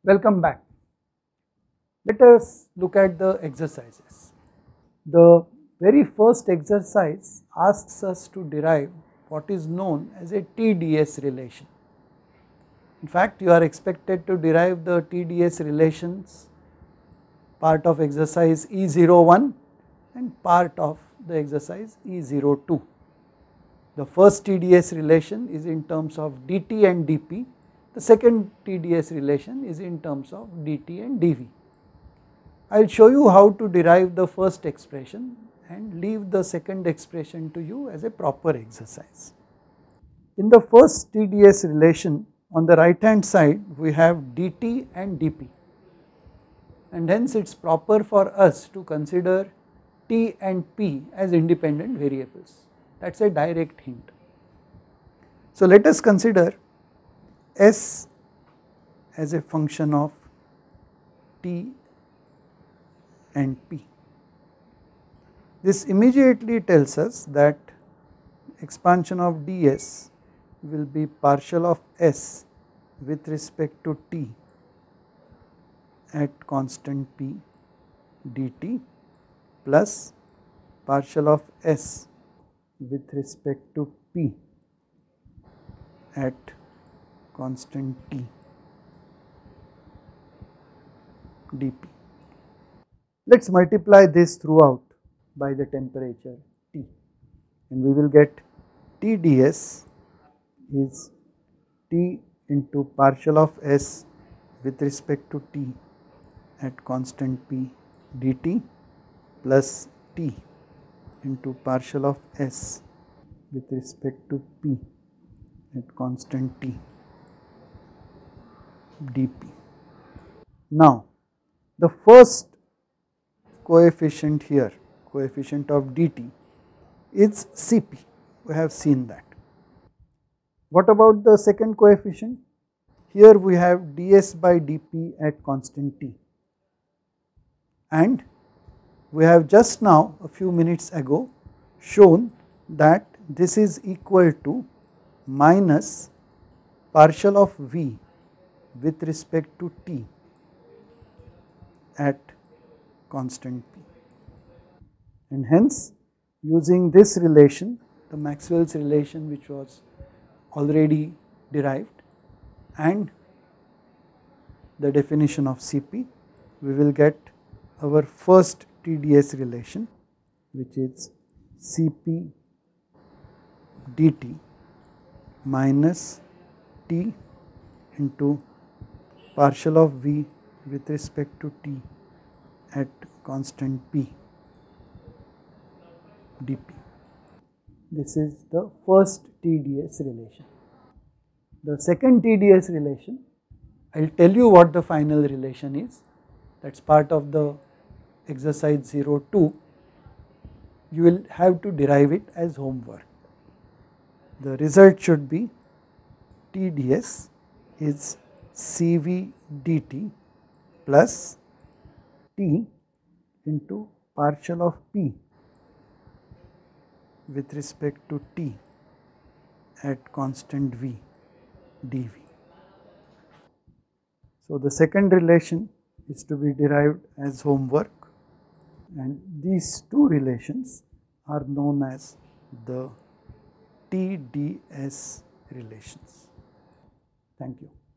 Welcome back. Let us look at the exercises. The very first exercise asks us to derive what is known as a TDS relation. In fact, you are expected to derive the TDS relations part of exercise E01 and part of the exercise E02. The first TDS relation is in terms of dt and dp. The second TDS relation is in terms of dt and dv. I will show you how to derive the first expression and leave the second expression to you as a proper exercise. In the first TDS relation, on the right hand side we have dt and dp, and hence it is proper for us to consider t and p as independent variables. That is a direct hint. So let us consider s as a function of t and p. This immediately tells us that expansion of ds will be partial of s with respect to t at constant p dt plus partial of s with respect to p at constant t dp. Let us multiply this throughout by the temperature T, and we will get T ds is T into partial of S with respect to T at constant P dt plus T into partial of S with respect to P at constant T dp. Now, the first coefficient here, coefficient of dt, is Cp. We have seen that. What about the second coefficient? Here we have ds by dp at constant t, and we have just now a few minutes ago shown that this is equal to minus partial of v with respect to t at constant p, and hence using this relation, the Maxwell's relation which was already derived, and the definition of Cp, we will get our first TDS relation, which is Cp dt minus t into partial of v with respect to t at constant p dp. This is the first TDS relation. The second TDS relation, I will tell you what the final relation is. That is part of the exercise 02. You will have to derive it as homework. The result should be TDS is Cv dt plus t into partial of p with respect to t at constant v dv. So the second relation is to be derived as homework, and these two relations are known as the TDS relations. Thank you.